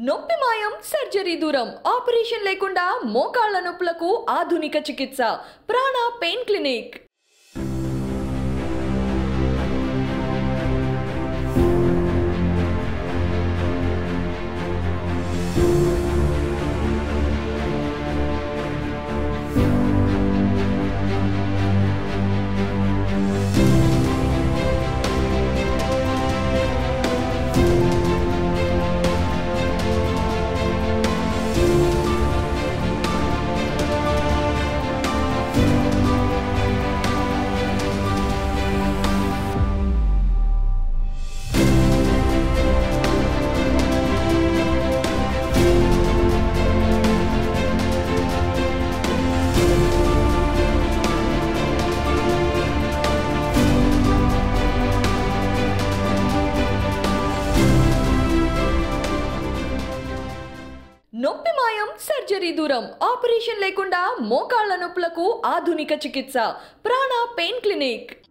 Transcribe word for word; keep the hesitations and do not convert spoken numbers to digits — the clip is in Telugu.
నొప్పి మాయం సర్జరీ దూరం ఆపరేషన్ లేకుండా మోకాళ్ళ నొప్పులకు ఆధునిక చికిత్స ప్రాణ పెయిన్ క్లినిక్. నొప్పి మాయం సర్జరీ దూరం ఆపరేషన్ లేకుండా మోకాళ్ళ నొప్పులకు ఆధునిక చికిత్స ప్రాణ పెయిన్ క్లినిక్.